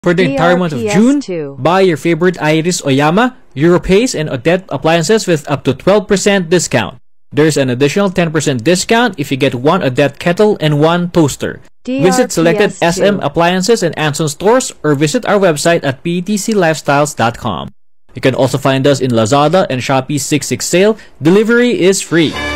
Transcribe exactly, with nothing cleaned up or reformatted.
For the entire month of June, buy your favorite Iris Oyama, Europace, and Odette appliances with up to twelve percent discount. There's an additional ten percent discount if you get one Odette kettle and one toaster. Visit selected S M Appliances and Anson stores or visit our website at P T C lifestyles dot com. You can also find us in Lazada and Shopee six six sale. Delivery is free.